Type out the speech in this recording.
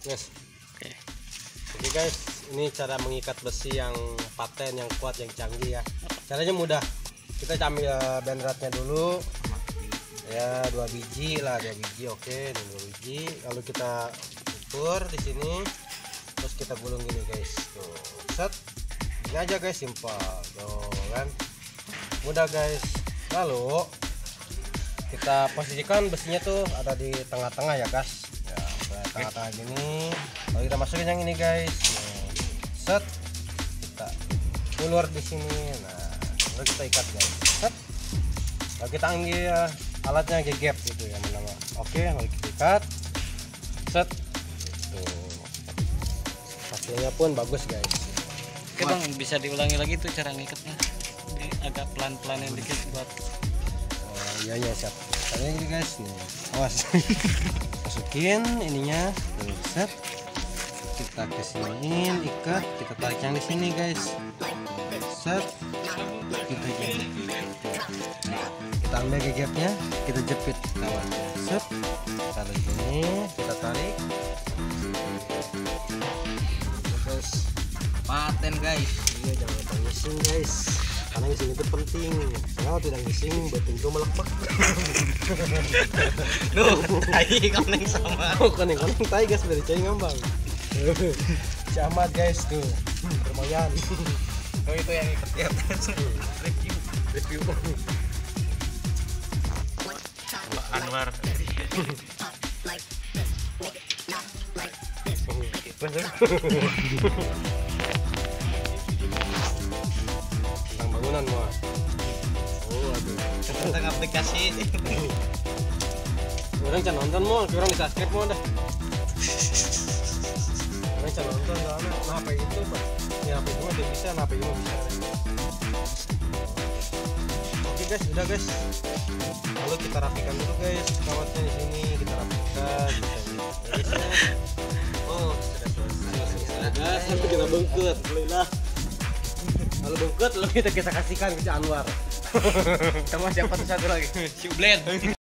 Yes. Oke. Jadi guys, ini cara mengikat besi yang paten, yang kuat, yang canggih ya. Caranya mudah. Kita ambil bandratnya dulu. Ya, 2 biji lah, 2 biji. Oke, ini 2 biji. Lalu kita ukur di sini. Terus kita gulung gini guys. Tuh, set. Ini aja guys, simpel. Tuh kan. Mudah guys. Lalu kita posisikan besinya tuh ada di tengah-tengah ya guys. Ya, tengah-tengah gini. Lalu kita masukin yang ini guys. Nih, set. Kita ulur di sini. Nah, lalu kita ikat guys. Set. Lalu kita ambil alatnya gegep gitu ya menama. Oke, lalu kita ikat. Set. Tuh. Hasilnya pun bagus guys. Oke bang, bisa diulangi lagi tuh cara ngikatnya. Ini agak pelan-pelanin dikit buat. Oh iya ya siap. Caranya ini guys nih. Awas. Masukin ininya. Tuh, set. Kita kesiniin, ikat, kita tarik yang di sini guys. Set. Kita jepit. Kita ambil gegepnya, kita jepit kawan. Set. Tarik gini, kita tarik. Guys. Paten guys. Iya, jangan lupa ngising guys. Karena ngising itu penting. Kalau tidak ngising, batin itu melepak. Duh, tai koneng sama. Oh, koneng-koneng tai guys dari cai ngambang. Camat guys tuh. Lumayan. Oh itu yang ikut ya. Review. Pak Anwar. Tentang bangunan mah. Oh, aduh. Tentang aplikasi. Orang can nonton mau, orang di subscribe mau dah. Orang can nonton soalnya, nah apa itu pak? Ya apa itu mah bisa, nah apa itu mah bisa. Oke guys, udah guys. Lalu kita rapikan dulu guys kawatnya di sini, kita rapikan. Oh, sudah selesai. Nah, sampai kita bengket, alhamdulillah. Kalau bengket, lalu kita kasihkan ke si Anwar. Sama siapa tuh satu lagi? Si Blend.